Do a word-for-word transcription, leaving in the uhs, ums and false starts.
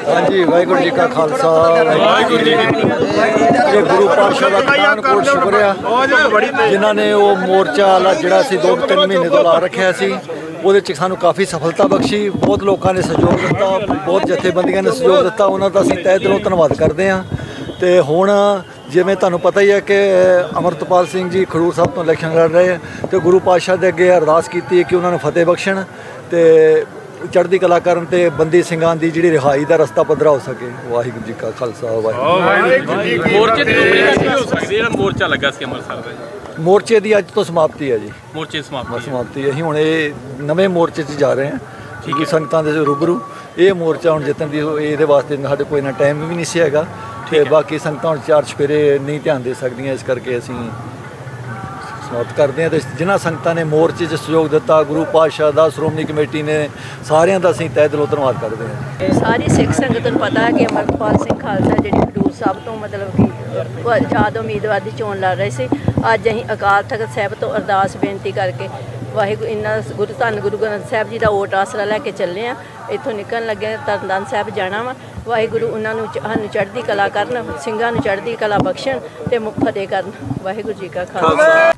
हाँ जी, वाहिगुरू जी का खालसा वाहिगुरू जी की गुरु पातशाह का कटान कोट शुक्रिया जिन्होंने वो मोर्चा जोड़ा सी दो तीन महीने तो ला रखा सी वो सानू काफ़ी सफलता बख्शी। बहुत लोगों ने सहयोग दिता, बहुत जथेबंदियों ने सहयोग दिता, उन्होंने असीं तहे दिलों धन्नवाद करते हैं। तो हुण जिवें तुहानूं पता ही है कि अमरतपाल सिंह जी खडूर साहब तो इलैक्शन लड़ रहे हैं, तो गुरु पातशाह दे अगे अरदास की कि उन्होंने फतेह बख्शण ते चढ़ती कला करन ते बंदी सिंघां दी जिहड़ी रिहाई दा रस्ता पद्धरा हो सके। वाहिगुरू जी का खालसा वाहिगुरू जी की मोर्चे दी उम्मीद हो सकदी है। मोर्चा लगा सी अमृतसर दा मोर्चे की अज तो समाप्ति है जी, मोर्चे समाप्ति समाप्ति है। हुण ये नवे मोर्चे च जा रहे हैं क्योंकि संगतां दे रूबरू ये मोर्चा हुण जितन दी ये वास्ते साडे कोई ना टाइम भी नहीं सी हैगा ते बाकी संगतां हुण चार चफेरे नहीं ध्यान दे सकदियां, इस करके असीं समाप्त करते हैं। तो जिन्होंने संगतां ने मोर्चे च सहयोग दिता, गुरु पातशाह दा, श्रोमणी कमेटी ने, सारियां दा असीं तहे दिलों धन्नवाद करते हैं। सारी सिख संगत नूं पता है कि अमरतपाल सिंह खालसा जिहड़ी खडूर साहब तो मतलब कि आजाद उम्मीदवार की चोण लड़ रहे थे, अज असीं अकाल तख्त साहब तो अरदास बेनती करके वाहिगुरू इन्ना गुरु धन गुरु ग्रंथ साहब जी का ओट आसरा लैके चले हैं। इत्थों निकलन लगे तरनतारन साहब जाना वा। वाहिगुरू उन्होंने सानूं चढ़ती कला करन, सिंघां नूं चढ़ती कला बख्शण ते मुख फतेह करन। वाहिगुरू जी का खालसा।